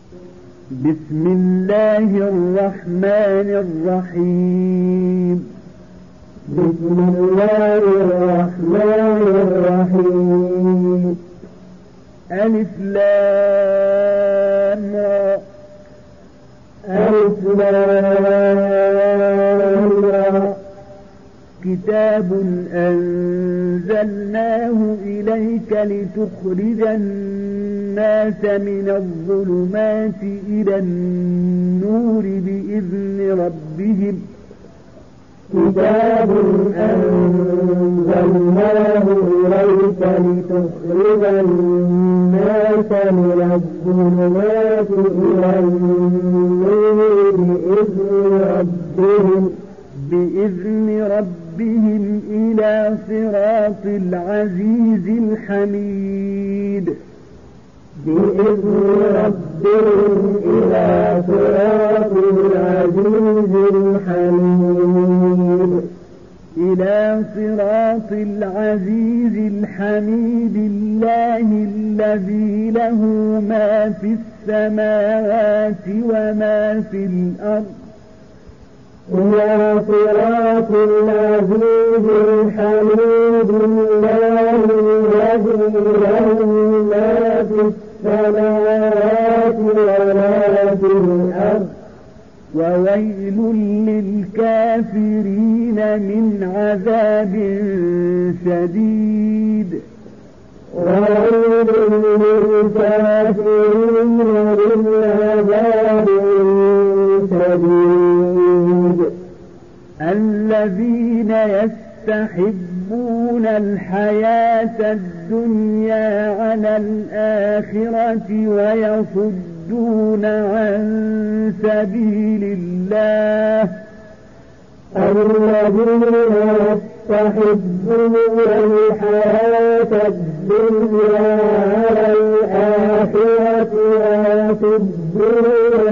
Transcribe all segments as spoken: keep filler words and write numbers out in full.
بسم الله الرحمن الرحيم. بسم الله الرحمن الرحيم. ألف لام را. ألف لام را. كتاب أنزلناه إليك لتخرج الناس من الظلمات إلى النور بإذن ربهم كتاب أنزلناه إليك لتخرج الناس من الظلمات إلى النور بإذن ربهم بإذن ربهم إلى صراط العزيز الحميد بإذن ربهم إلى صراط العزيز الحميد إلى صراط العزيز الحميد الله الذي له ما في السماوات وما في الأرض إلى صراط العزيز الحميد الله الذي له ما في السماوات وما في الأرض وويل للكافرين من عذاب شديد وويل للكافرين من عذاب شديد الذين يستحبون الحياة الدنيا على الآخرة ويصدون عن سبيل الله الذين يستحبون الحياة الدنيا على الآخرة ويصدون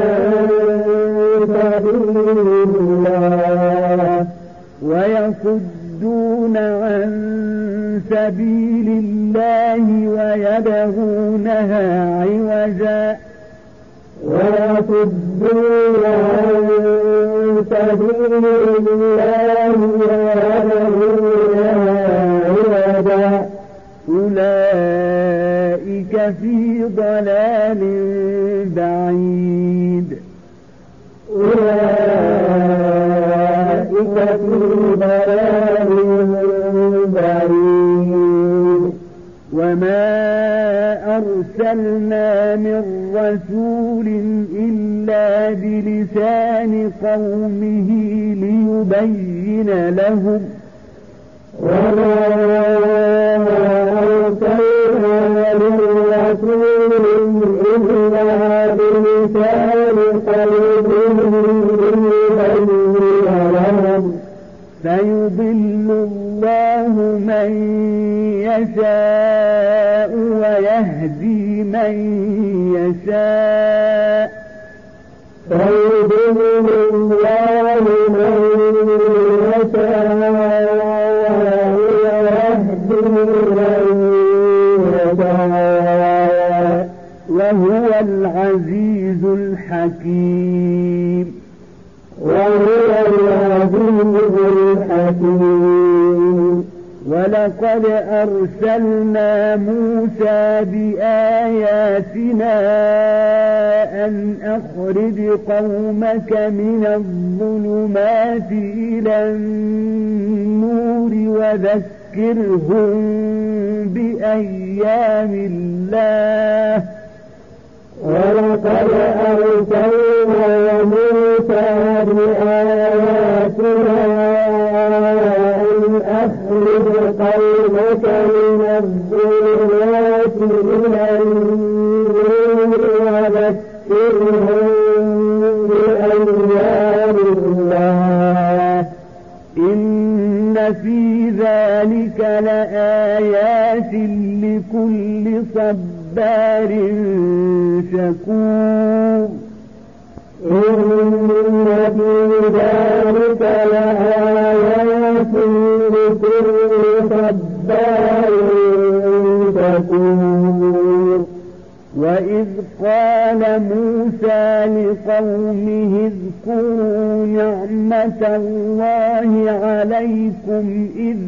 ويصدون عن سبيل الله ويبغونها عوجا ويصدون عن سبيل الله ويبغونها عوجا أولئك في ضلال بعيد أولئك في ضلال بعيد وما أرسلنا من رسول إلا بلسان قومه ليبين لهم وما أرسلنا من رسول إلا بلسان قومه فيضل الله من يشاء ويهدي من يشاء فيضل الله من يشاء ويهدي من يشاء وهو العزيز الحكيم وهو العزيز الحكيم ولقد أرسلنا موسى بآياتنا أن أخرج قومك من الظلمات إلى النور وذكرهم بأيام الله ولقد أرسلنا موسى بآياتنا أن أخرج قومك من الظلمات إلى النور وذكرهم بأيام الله إن في ذلك لآيات لكل صبار شكور إن في ذلك لآيات لكل صبار شكور وإذ قال موسى لقومه اذكروا نعمة الله عليكم إذ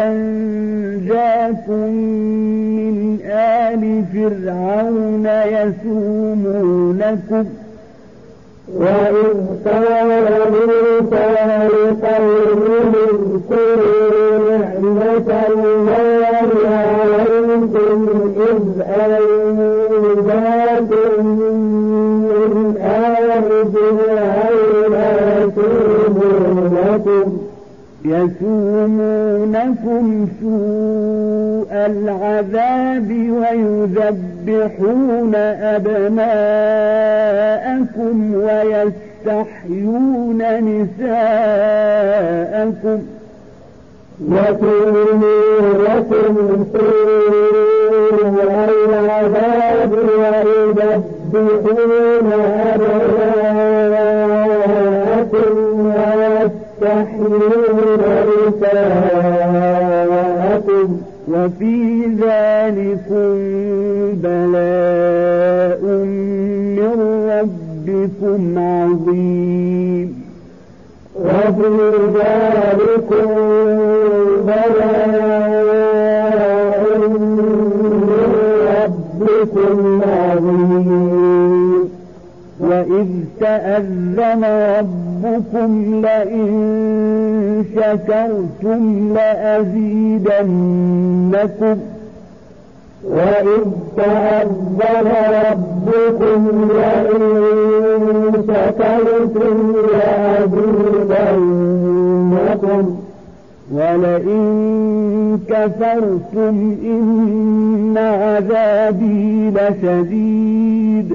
أنجاكم من آل فرعون يسومونكم وإذ قال موسى لقومه اذكروا نعمة الله عليكم إذ أنجاكم من آل فرعون يسومونكم يسومونكم سوء العذاب ويذبحون أبناءكم ويستحيون نساءكم يسومونكم سوء العذاب ويذبحون أبناءكم ويستحيون نساءكم وفي ذلكم بلاء من ربكم عظيم وفي ذلكم بلاء من ربكم عظيم وإذ تأذن ربكم لئن شكرتم لأزيدنكم وإذ تأذن ربكم لئن شكرتم لأزيدنكم ولئن كفرتم إن عذابي لشديد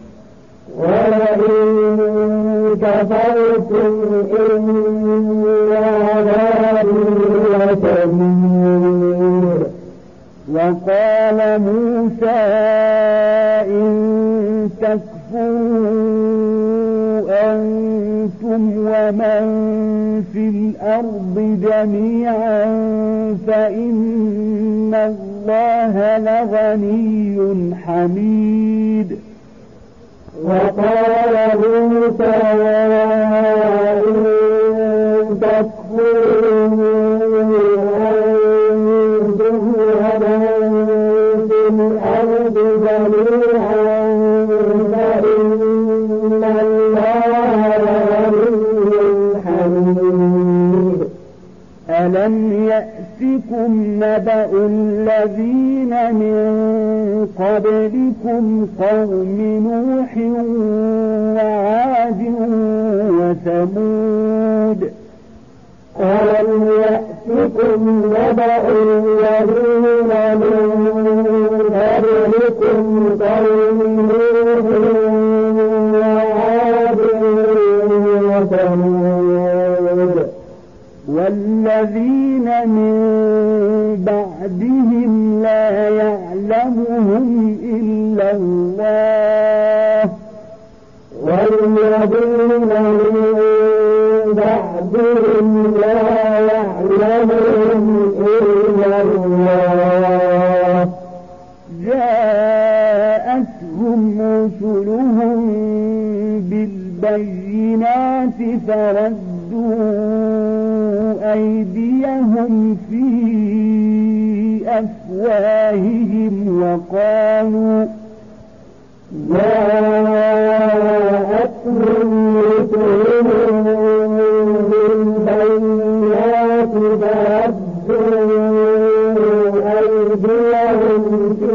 ولئن كفرتم إن عذابي لشديد وقال موسى إن تكفروا أنتم ومن في الأرض جميعا فإن الله لغني حميد وقال موسى إن تكفروا أنتم ومن في الأرض جميعا فإن الله لغني حميد ألم يأتكم نبأ الذين من قبلكم قوم نوح وعاد وثمود ألم يأتكم نبأ الذين من قبلكم قوم نوح وعاد وثمود والذين من بعدهم لا يعلمهم إلا الله والذين من بعدهم لا يعلمهم إلا الله جاءتهم رسلهم بالبينات فردوا أيديهم في أفواههم وقالوا جاءتهم رسلهم بالبينات فردوا أيديهم في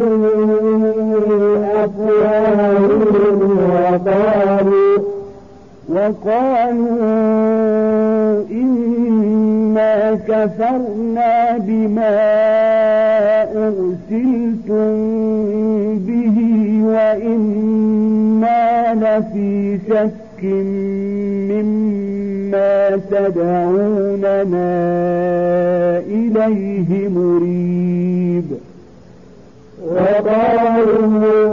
أفواههم وقالوا وقالوا إنا كفرنا بما أرسلتم به وإنا لفي شك مما تدعوننا إليه مريب وقالوا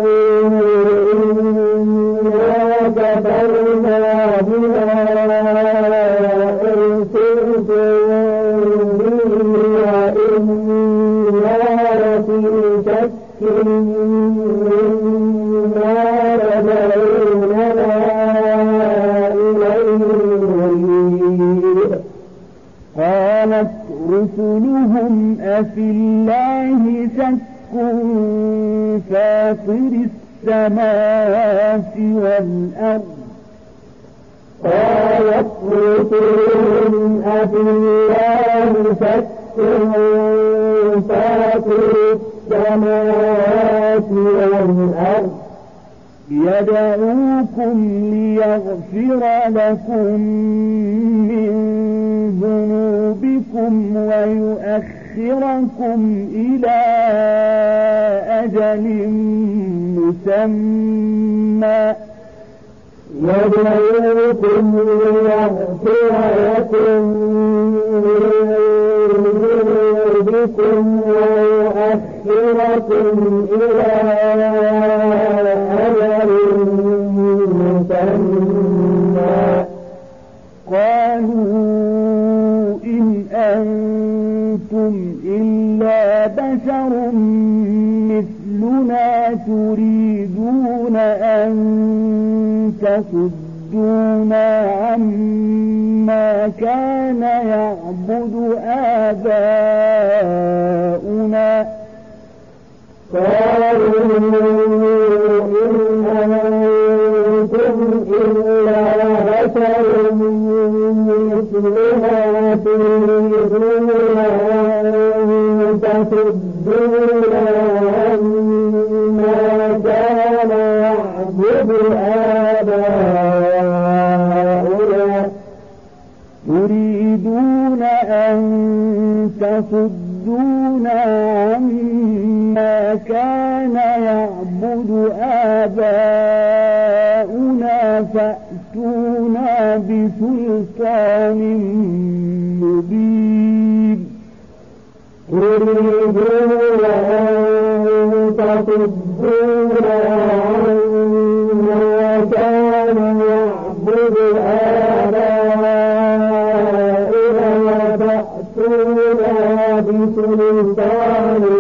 إنا كفرنا بما أرسلتم به وإنا لفي شك مما السماوات والأرض قالت رسلهم أبالله شك فاطر السماوات والأرض يدعوكم ليغفر لكم من ذنوبكم ويؤخركم إلى أجل مسمى يدعوكم ليغفر لكم من ذنوبكم ويؤخركم إلى أجل مسمى قالوا إن أنتم إلا بشر مثلنا تريدون أن تصدونا عما كان يعبد آباؤنا قالوا إن أنتم إلا بشر مثلنا تريدون أن تصدونا عما كان يعبد آباؤنا تريدون أن تصدونا عما كان يعبد آباؤنا فأتونا بسلطان مبين تريدون أن تصدونا عما كان يعبد آباؤنا فأتونا بسلطان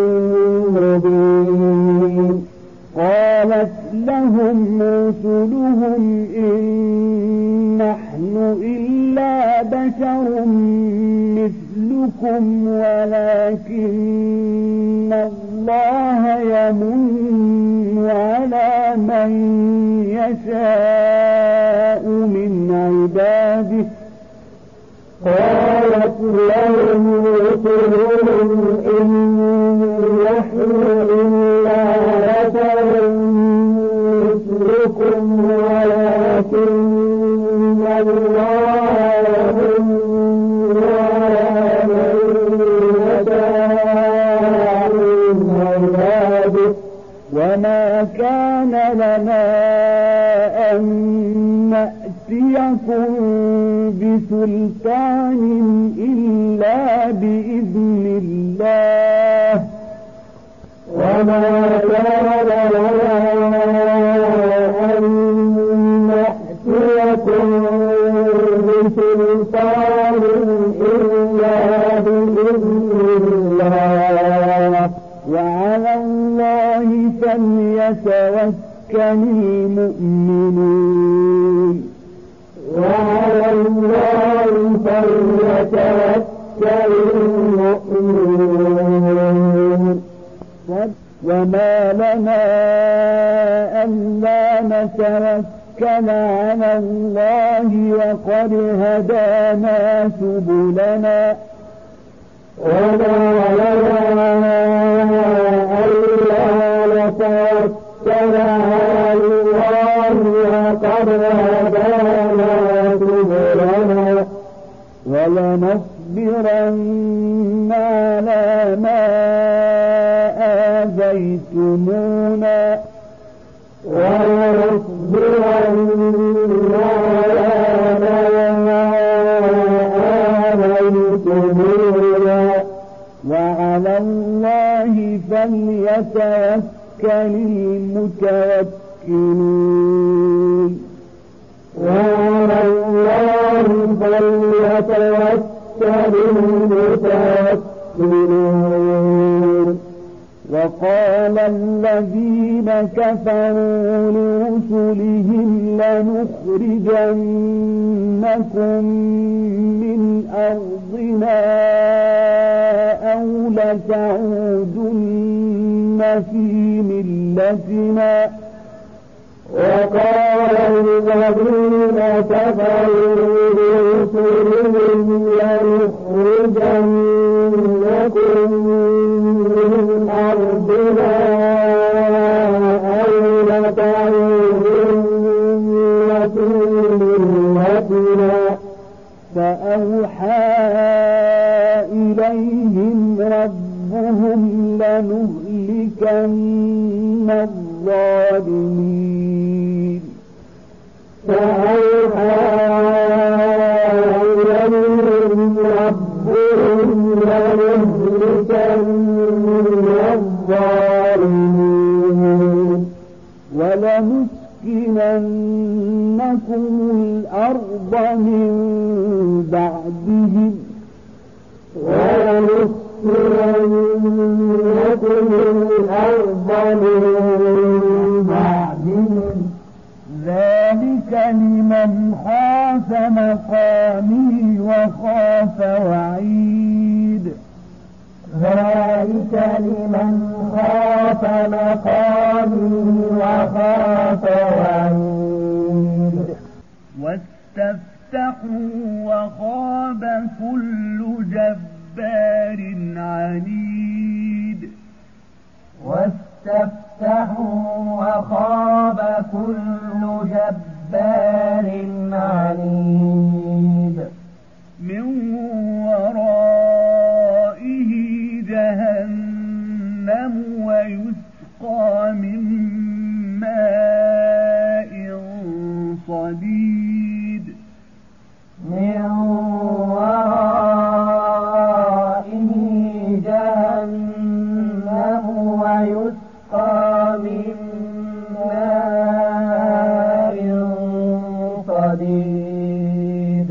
مبين قالت لهم رسلهم إن نحن إلا بشر مثلكم ولكن الله يمن على من يشاء من عباده قالت لهم رسلهم إن نحن إلا بشر مثلكم ولكن الله يمن على من يشاء من عباده وما كان لنا أن نأتيكم بسلطان إلا بإذن الله وما كان لنا أن نأتيكم بسلطان إلا بإذن الله وعلى الله فليتوكل المؤمنون وعلى الله فليتوكل المؤمنون وما لنا ألا نتوكل على الله وقد هدانا سبلنا وما لنا ألا نتوكل على الله وقد هدانا سبلنا ولنصبرن على ما آذيتمونا ولنصبرن على ما آذيتمونا وعلى الله فليتوكل المتوكلون وعلى الله فليتوكل المتوكلون وقال الذين كفروا لرسلهم لنخرجنكم من أرضنا أو لتعودن في ملتنا وقال الذين كفروا لرسلهم لنخرجنكم من أرضنا أو لتعودن في ملتنا فأوحى إليهم ربهم لنهلكن الظالمين فأوحى إليهم ربهم لنهلكن الظالمين ولنسكننكم الأرض من بعدهم ولنسكننكم الأرض من بعدهم ذلك لمن خاف مقامي وخاف وعيد ذلك لمن خاف مقامي وخاف وعيد واستفتحوا وخاب كل جبار عنيد واستفتحوا وخاب كل جبار عنيد من ورائه جهنم ويسقى من ماء صديد من ورائه جهنم ويسقى من ماء صديد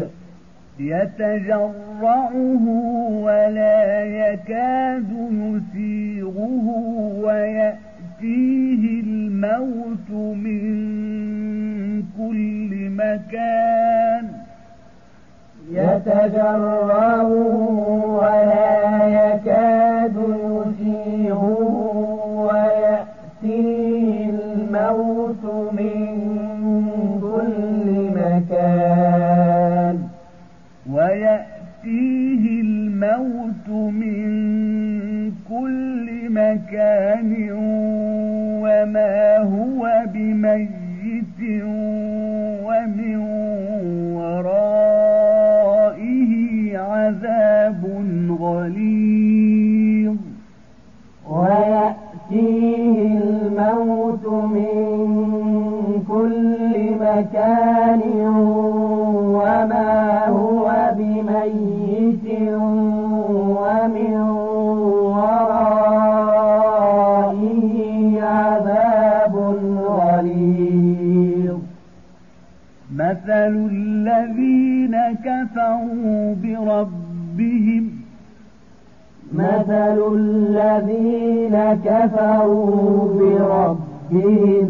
يتجرعه ولا يكاد يسيغه ويأتيه الموت من كل مكان يتجرعه ولا يكاد يسيغه ويأتيه الموت من كل مكان ويأتيه الموت من كل مكان وما هو بميت ومن ورائه عذاب غليظ ويأتيه الموت من كل مكان وما هو بميت ومن ورائه عذاب غليظ مثل الذين كفروا بربهم مثل الذين كفروا بربهم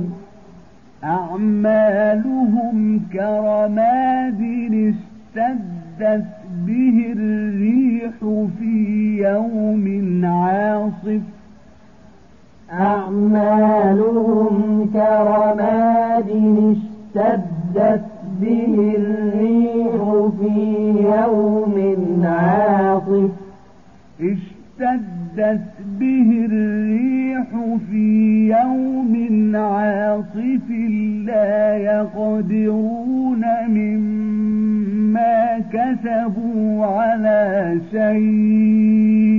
أعمالهم كرماد اشتدت به الريح في يوم عاصف أعمالهم كرماد اشتدت به الريح في يوم عاصف اشتدت به الريح في يوم عاصف لا يقدرون مما كسبوا على شيء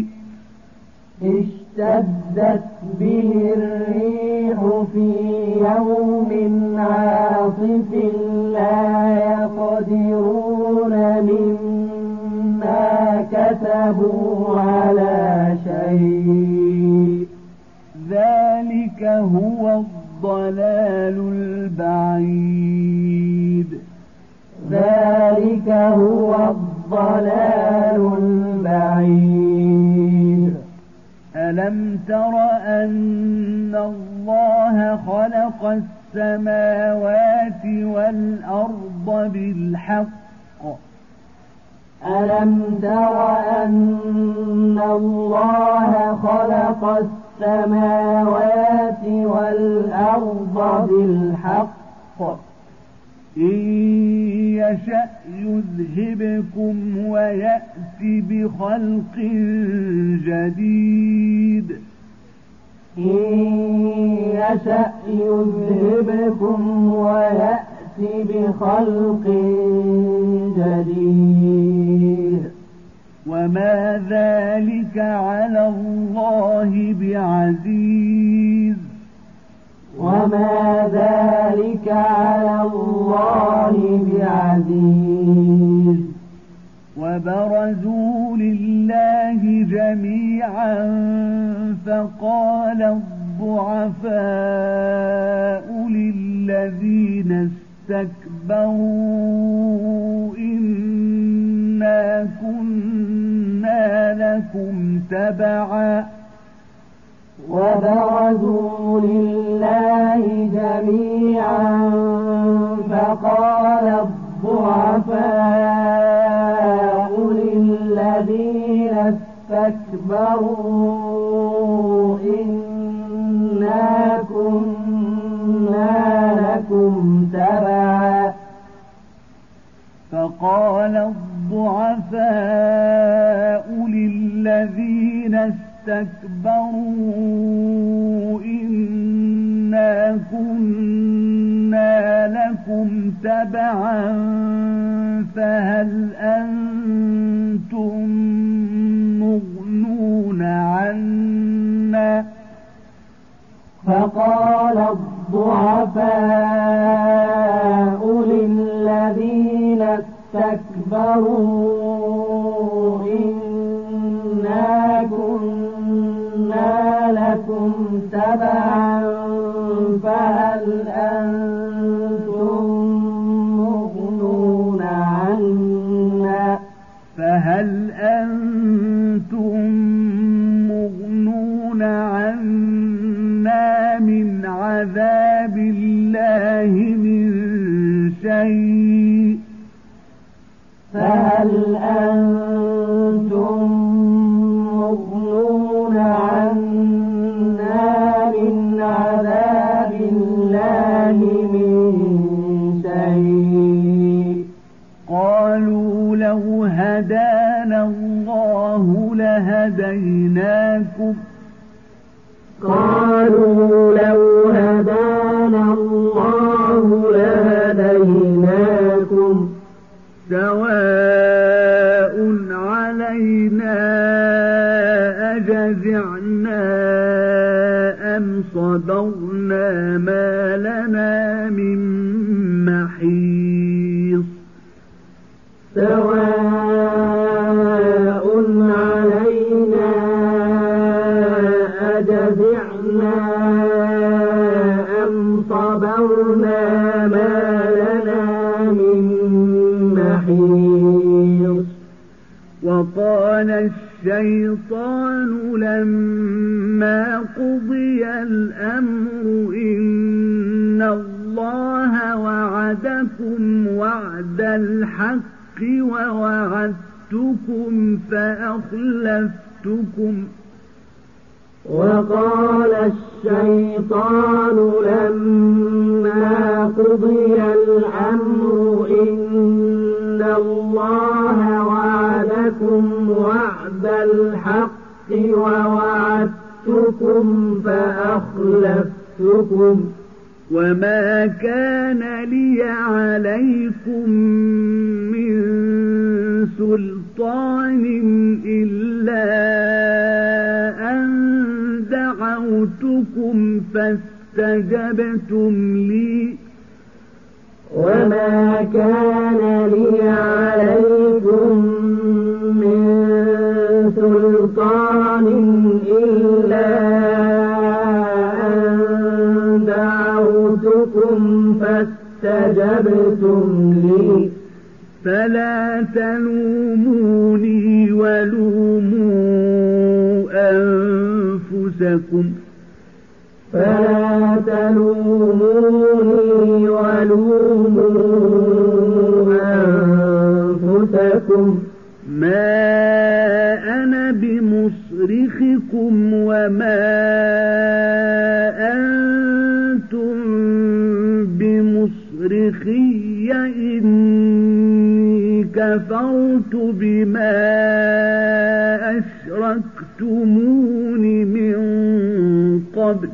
اشتدت به الريح في يوم عاصف لا يقدرون مما كسبوا على شيء ذلك هو الضلال البعيد ذلك هو الضلال البعيد ألم تر أن الله خلق السماوات والأرض بالحق ألم تر أن الله خلق السماوات السماوات والأرض بالحق إن يشأ يذهبكم ويأتي بخلق جديد إن يشأ يذهبكم ويأتي بخلق جديد وما ذلك على الله بعزيز وما ذلك على الله بعزيز وبرزوا لله جميعا فقال الضعفاء للذين استكبروا إنا كنا لكم تبعا وبرزوا لله جميعا فقال الضعفاء للذين استكبروا إنا كنا لكم تبعا فقال الضعفاء للذين استكبروا إنا كنا لكم تبعا فهل أنتم مغنون عنا فقال الضعفاء للذين استكبروا إنا كنا لكم تبعا فهل أنتم مغنون عنا فهل أنتم مغنون عنا من عذاب الله من شيء فهل أنتم مغنون عنا من عذاب الله من شيء قالوا لو هدانا الله لهديناكم قالوا لو هدانا الله لهديناكم سواء علينا أجزعنا أم صبرنا ما لنا من محيص سواء علينا أجزعنا أم صبرنا ما لنا من محيص وقال الشيطان لما قضي الأمر إن الله وعدكم وعد الحق ووعدتكم فأخلفتكم وقال الشيطان لما قضي الأمر إن الله وعدكم وعد الحق ووعدتكم فأخلفتكم وما كان لي عليكم من سلطان إلا أن دعوتكم فاستجبتم لي وما كان لي عليكم من سلطان إلا أن دعوتكم فاستجبتم لي فلا تلوموني ولوموا أنفسكم فلا تلوموني ولوموا أنفسكم ما أنا بمصرخكم وما مصرخي إني كفرت بما أشركتمون من قبل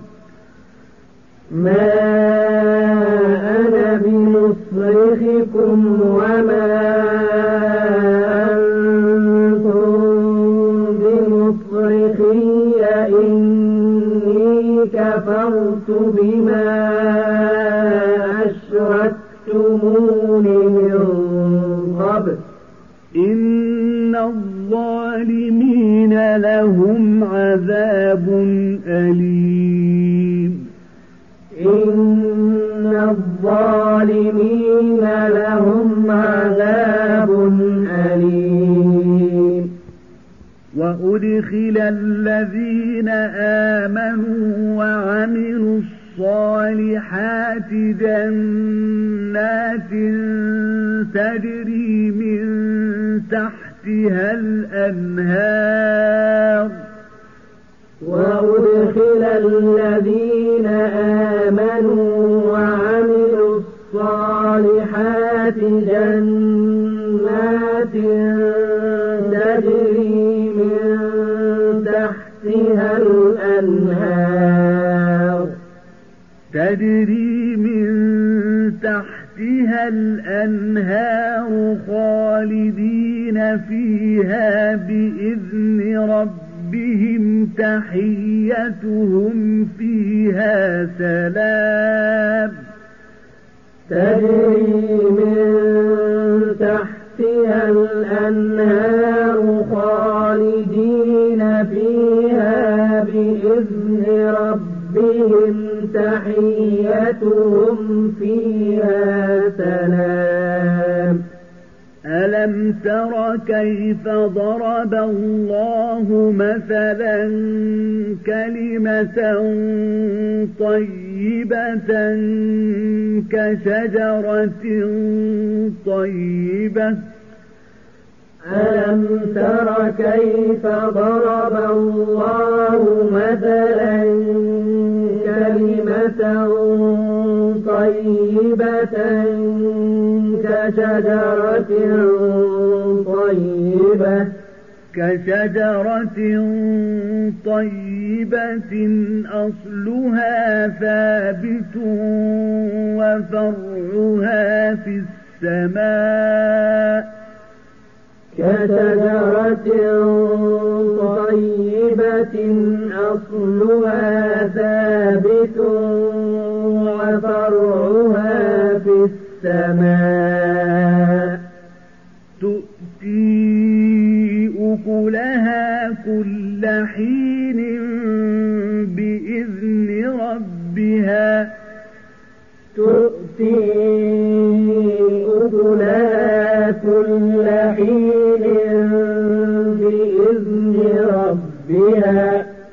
ما أنا بمصرخكم وما أنتم بمصرخي إني كفرت بما أشركتمون من قبل إن الظالمين لهم عذاب أليم إن الظالمين لهم عذاب أليم وأدخل الذين آمنوا وعملوا الصالحات جنات تجري من تحتها الأنهار وأدخل الذين آمنوا وعملوا الصالحات جنات تجري من تحتها الأنهار تجري من تحتها الأنهار خالدين فيها بإذن ربهم تحيتهم فيها سلام تجري من تحتها الأنهار خالدين فيها بإذن ربهم تحيتهم فيها سلام ألم تر كيف ضرب الله مثلا كلمة طيبة كشجرة طيبة ألم تر كيف ضرب الله مثلا كلمة طيبة كشجرة طيبة كشجرة طيبة أصلها ثابت وفرعها في السماء كشجرة طيبة أصلها ثابت وفرعها في السماء تؤتي أكلها كل حين بإذن ربها تؤتي أكلها كل حين بإذن ربها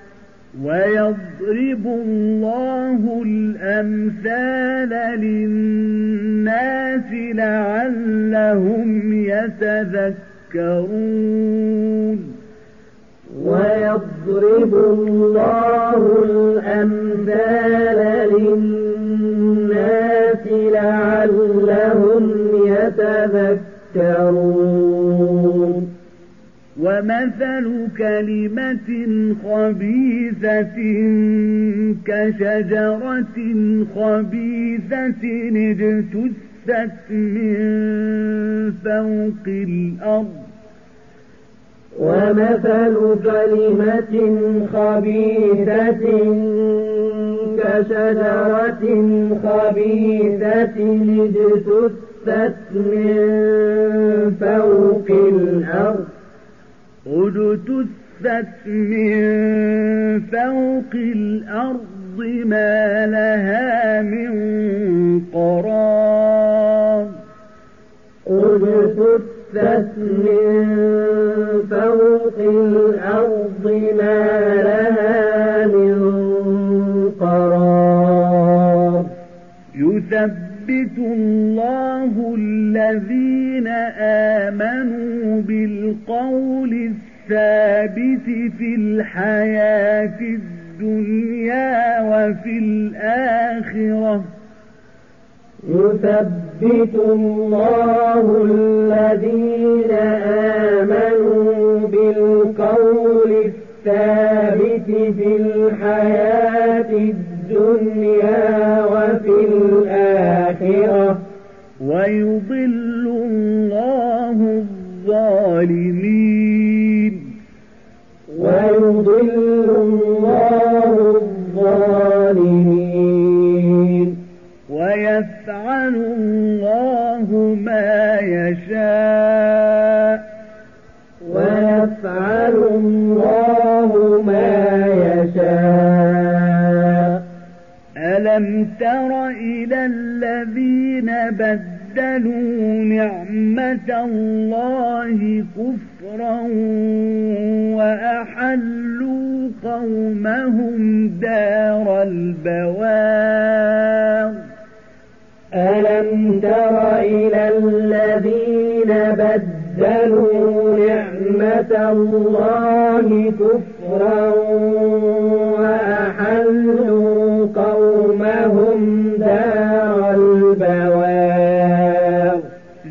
ويضرب الله الأمثال للناس لعلهم يتذكرون ويضرب الله الأمثال للناس لعلهم يتذكرون ومثل كلمة خبيثة كشجرة خبيثة اجتثت من فوق الأرض ومثل كلمة خبيثة كشجرة خبيثة اجتثت من فوق الأرض اجتثت من فوق الأرض ما لها من قرار اجتثت من فوق الأرض ما لها من قرار يثبت الله الذين آمنوا بالقول الثابت في الحياة الدنيا وفي الآخرة يثبت يثبت الله الذين آمنوا بالقول الثابت في الحياة الدنيا وفي الآخرة ويضل الله الظالمين ويضل الله الظالمين ويفعل الله ما يشاء ويفعل الله ما يشاء ألم تر إلى الذين بدلوا نعمة الله كفرا وأحلوا قومهم دار البوار ألم تر إلى الذين بدلوا نعمة الله كفرا وأحلوا قومهم دار البوار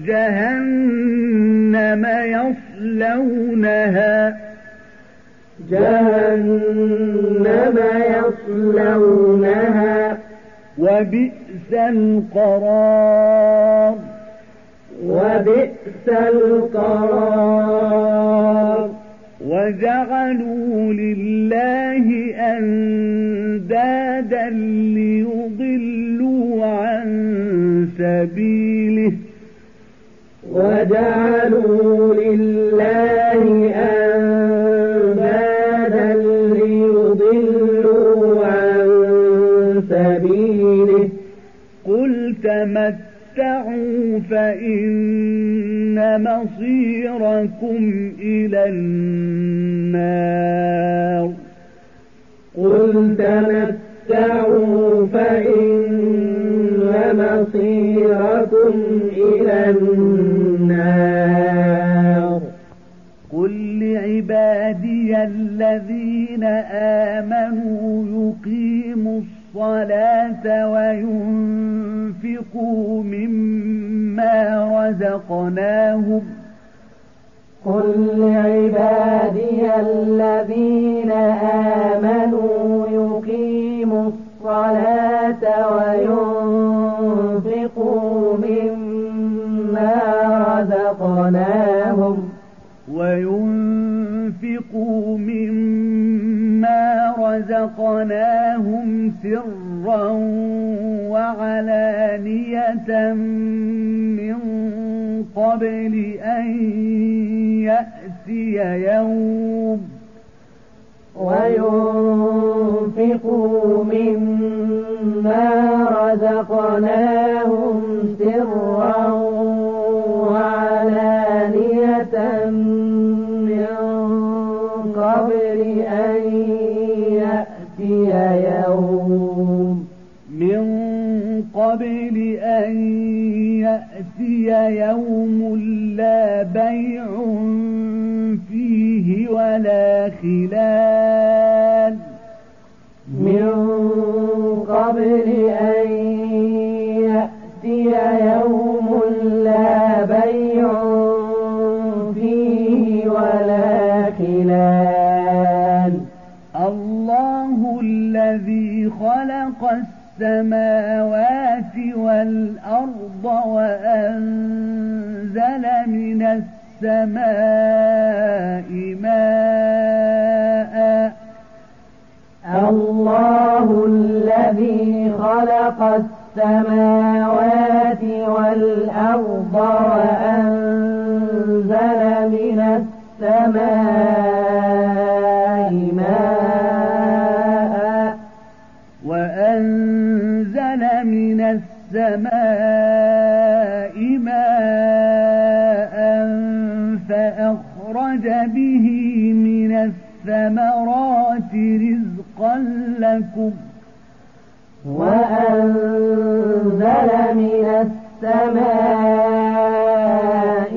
جهنم يصلونها جهنم يصلونها وبئس القرار وبئس القرار وجعلوا لله أندادا ليضلوا عن سبيله وجعلوا لله أندادا ليضلوا عن سبيله قل تمتعوا فإن مصيركم إلى النار قل تمتعوا فإن مصيركم إلى النار قل لعبادي الذين آمنوا يقيموا الصلاة وينفقوا مما رزقناهم قل لعبادي الذين آمنوا يقيموا الصلاة وينفقوا مما رزقناهم وينفقوا مما رزقناهم سرا وعلانية من قبل أن يأتي يوم وينفقوا مما رزقناهم سرا وعلانية من قبل أن يأتي يوم من قبل أن يأتي يوم لا بيع فيه ولا خلال من قبل أن يأتي يوم لا بيع فيه ولا خلال الله الذي خلق السماوات والأرض وأنزل من السماء ماء الله الذي خلق السماوات والأرض وأنزل من السماء ماء وأنزل من السماء ماء فأخرج به من الثمرات رزقا لكم وأنزل من السماء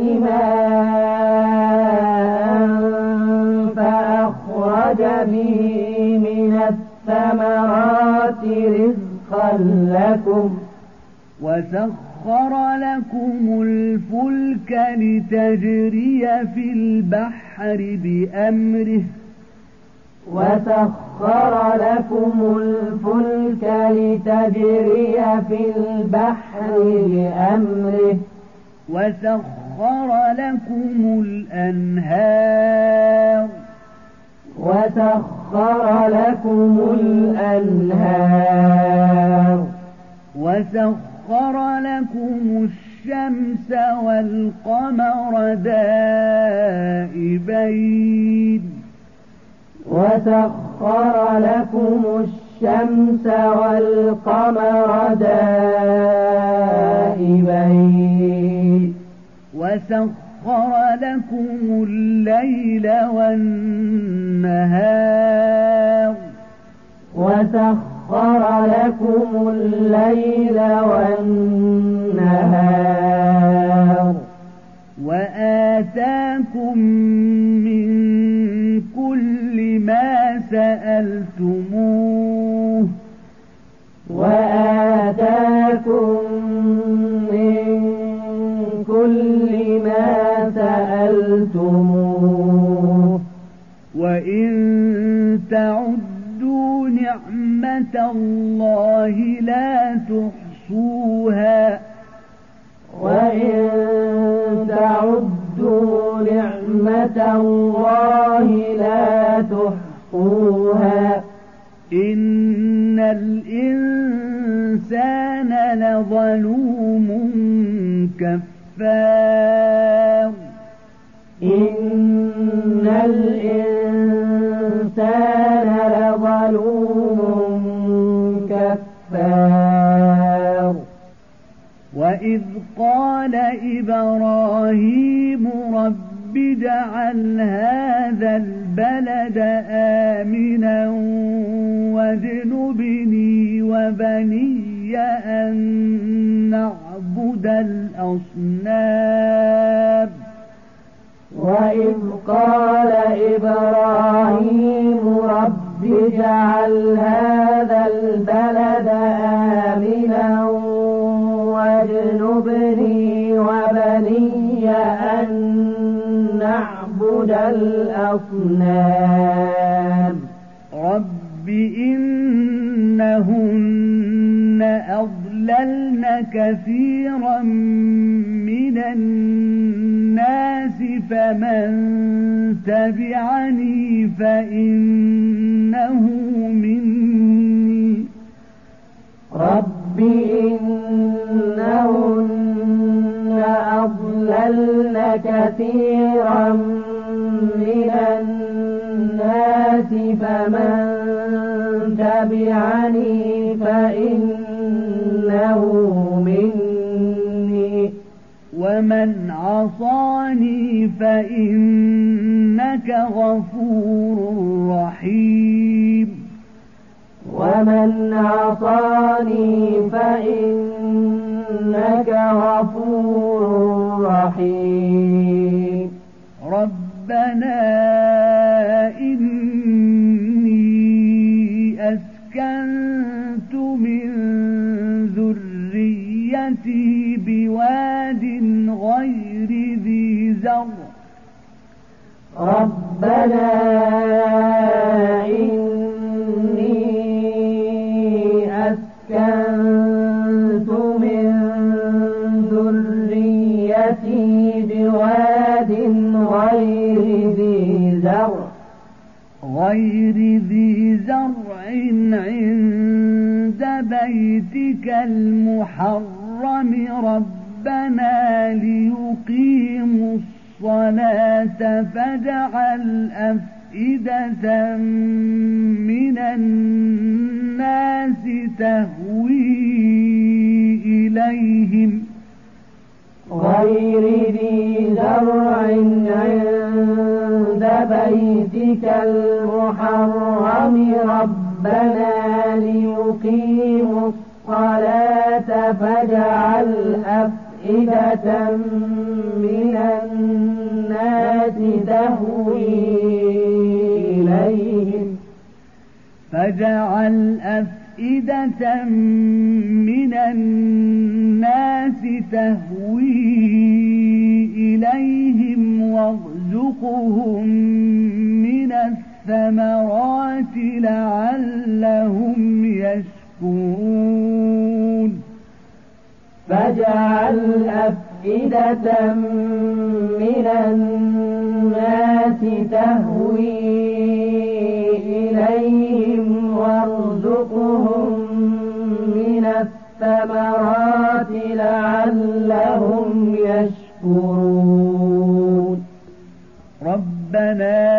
ماء فأخرج به من الثمرات رزقا لكم وسخر لكم الفلك لتجري في البحر بأمره وسخر لكم الفلك لتجري في البحر بأمره وسخر لكم الأنهار وسخر لكم الأنهار وسخر لكم الشمس والقمر دائبين وسخر لكم الشمس والقمر دائبين وسخر لكم الليل والنهار وسخر لكم الليل والنهار وآتاكم من كل ما سألتموه وآتاكم من كل ما سألتموه وإن تعدوا نعمة الله لا تحصوها وإن تعدوا نعمة الله لا تحصوها إن الإنسان لظلوم كفار إن الإنسان لظلوم كفار وإذ قال إبراهيم رب اجعل هذا البلد آمنا واجنبني وبني أن نعبد الأصنام وإذ قال إبراهيم رب اجعل هذا البلد آمنا واجنبني وبني أن نعبد الأصنام رب إنهن أضللن كثيرا من الناس فمن تبعني فإنه مني رب إنهن أضللن كثيرا من الناس فمن تبعني فإنه مني ومن عصاني فإنك غفور رحيم ومن عصاني فإنك غفور رحيم ربنا إني أسكنت من ذريتي بواد غير ذي زرع ربنا إني أسكنت من ذريتي بواد غير ذي زرع غير ذي زرع عند بيتك المحرم ربنا ليقيموا الصلاة فاجعل أفئدة من الناس تهوي إليهم غير ذي زرع عند بيتك المحرم ربنا ليقيموا الصلاة فاجعل أفئدة من الناس تهوي إليهم فاجعل أفئدة أفئدة من الناس تهوي إليهم وارزقهم من الثمرات لعلهم يشكرون فاجعل أفئدة من الناس تهوي إليهم وارزقهم من الثمرات لعلهم يشكرون ربنا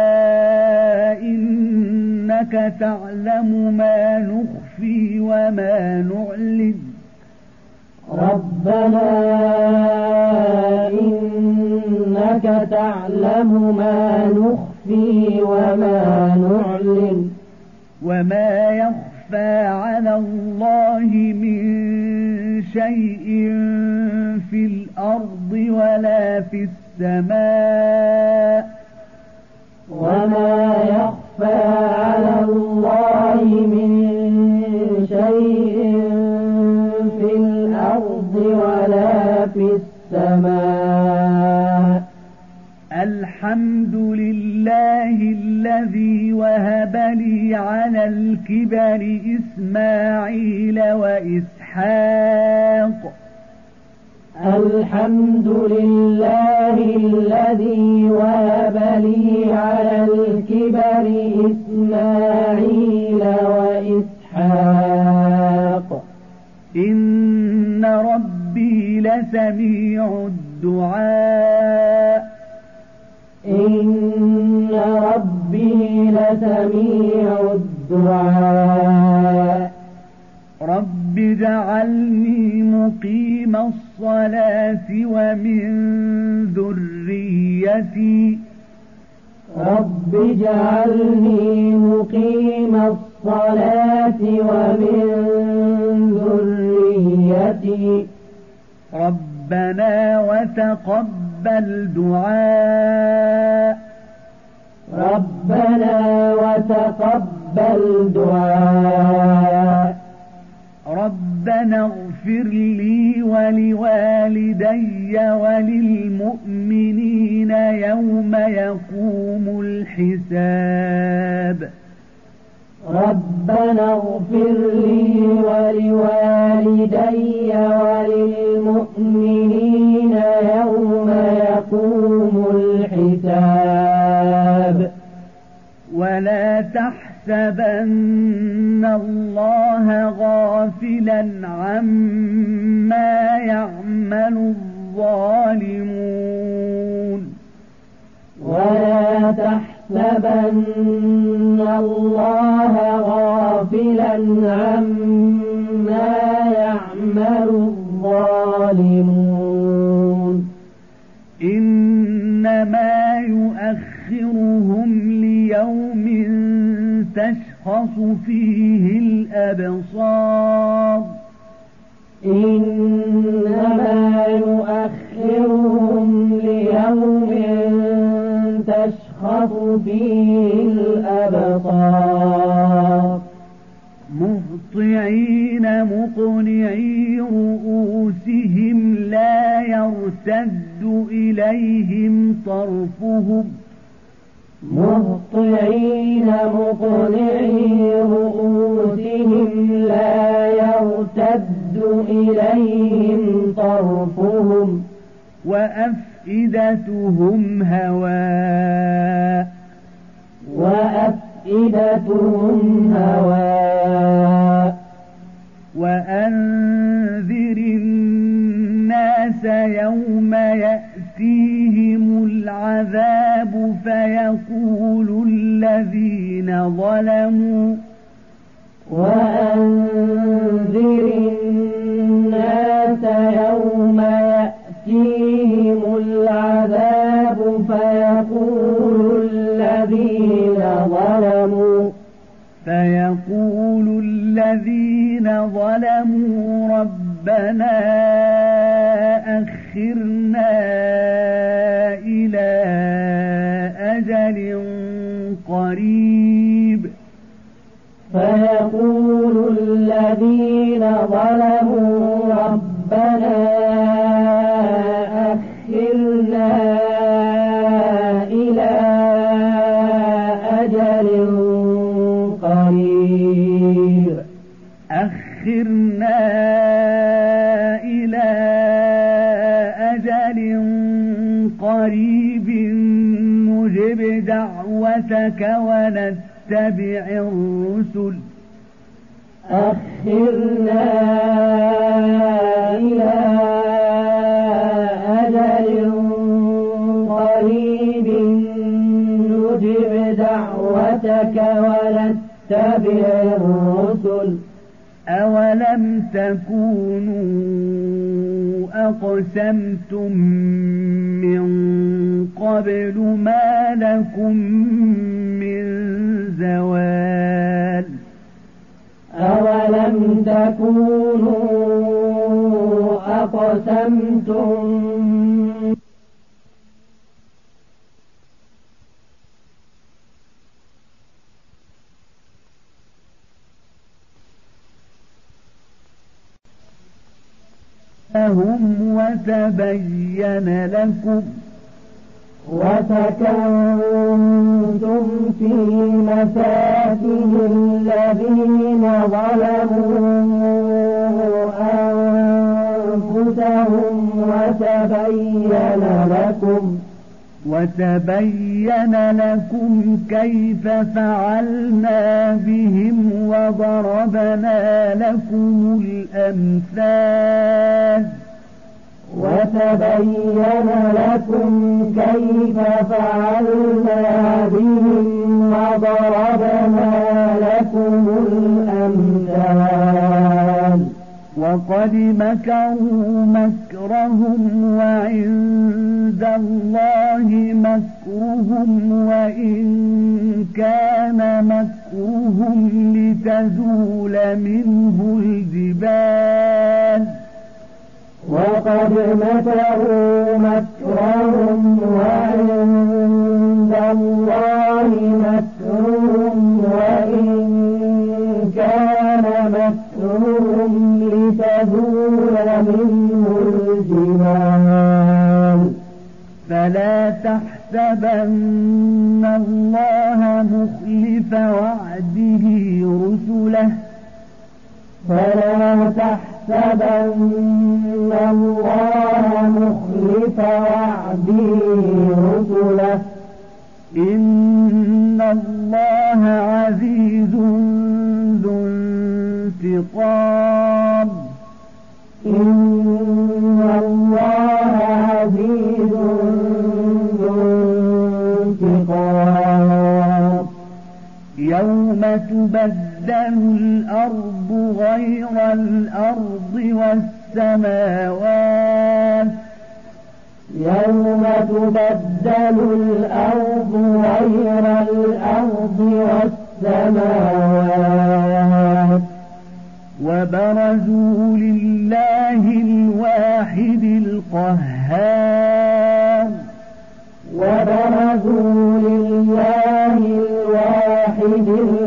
إنك تعلم ما نخفي وما نعلن ربنا إنك تعلم ما نخفي وما نعلن وما يخفى على الله من شيء في الأرض ولا في السماء وما يخفى على الله من شيء في الأرض ولا في السماء الحمد لله الذي وهب لي على الكبر إسماعيل وإسحاق الحمد لله الذي وهب لي على الكبر إسماعيل وإسحاق إن ربي لسميع الدعاء إن ربي لسميع الدعاء رب اجعلني مقيم الصلاة ومن ذريتي رب اجعلني مقيم الصلاة ومن ذريتي ربنا وتقبل دعاء ربنا وتقبل دعاء ربنا اغفر لي ولوالدي وللمؤمنين يوم يقوم الحساب ربنا اغفر لي ولوالدي وللمؤمنين يوم يقوم الحساب ولا تحسبن الله غافلا عما يعمل الظالمون ولا تحسبن الله غافلا عما يعمل الظالمون إنما يؤخرهم ليوم تشخص فيه الأبصار إنما يؤخرهم ليوم تشخص فيه الأبصار مهطعين مقنعي رؤوسهم لا يرتد إليهم طرفهم مهطعين مقنعي رؤوسهم لا يرتد إليهم طرفهم وأفئدتهم هواء وأفئدتهم هواء وأنذر الناس يوم يأتيهم العذاب فيقول الذين ظلموا وأنذر الناس يوم يأتيهم العذاب فيقول الذين ظلموا فيقول الذين ظلموا ربنا أخرنا إلى أجل قريب فيقول قريب نجب دعوتك ونتبع الرسل أخرنا إلى أجل قريب نجب دعوتك ونتبع الرسل أولم تكونوا أقسمتم من قبل ما لكم من زوال أولم تكونوا أقسمتم لهم وتبين لكم وسكنتم في مساكن الذين ظلموا أنفسهم وتبين لكم وتبين لكم كيف فعلنا بهم وضربنا لكم الأمثال وتبين لكم كيف فعلنا بهم وضربنا لكم الأمثال وقد مكروا مكرهم وعند الله مكرهم وإن كان مكرهم لتزول منه الجبال وقد مكروا مكرهم وعند الله مكرهم وإن كان مكرهم لتزول منه الجبال فلا تحسبن الله مخلف وعده رسله فلا تحسبن الله مخلف وعده رسله إن الله عزيز ذو انتقام إن الله عزيز ذو انتقام يوم تبدل الأرض غير الأرض والسماوات يوم تبدل الأرض غير الأرض والسماوات وبرزوا لله الواحد القهار وبرزوا لله الواحد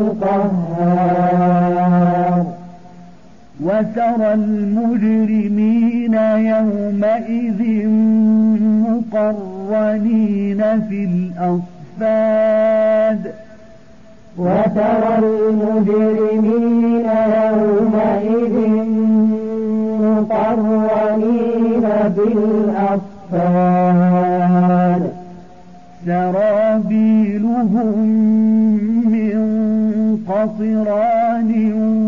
القهار وترى المجرمين يومئذ مقرنين في الأصفاد وترى المجرمين يومئذ مقرنين في الأصفاد سرابيلهم من قطران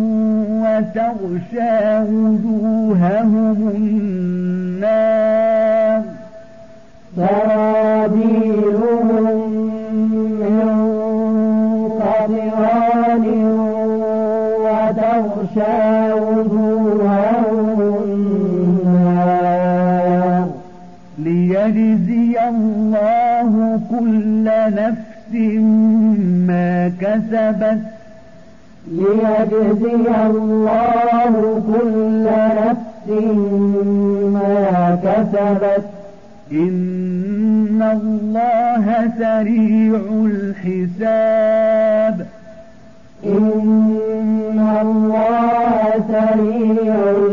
وتغشى وجوههم النار سرابيلهم من قطران وتغشى وجوههم النار ليجزي الله كل نفس ما كسبت ليجزي الله كل نفس ما كسبت إن الله سريع الحساب إن الله سريع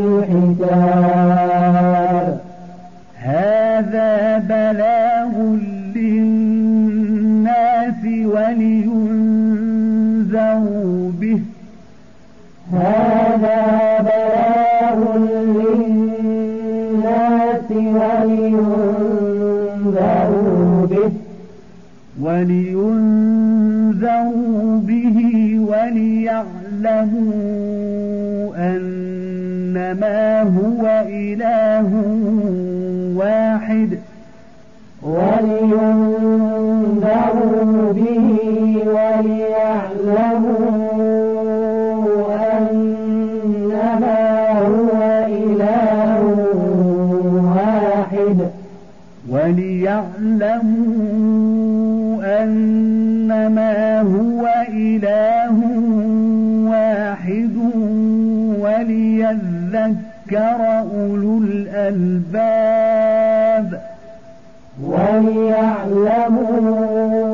الحساب هذا بلاغ للناس ولينذروا به هذا بلاغ للناس ولينذروا ولينذروا به ولينذروا به وليعلموا أنما هو إله واحد ولينذروا به وليعلموا أنما هو إله واحد وليعلموا أنما هو إله واحد وليذكر أولو الألباب وليعلموا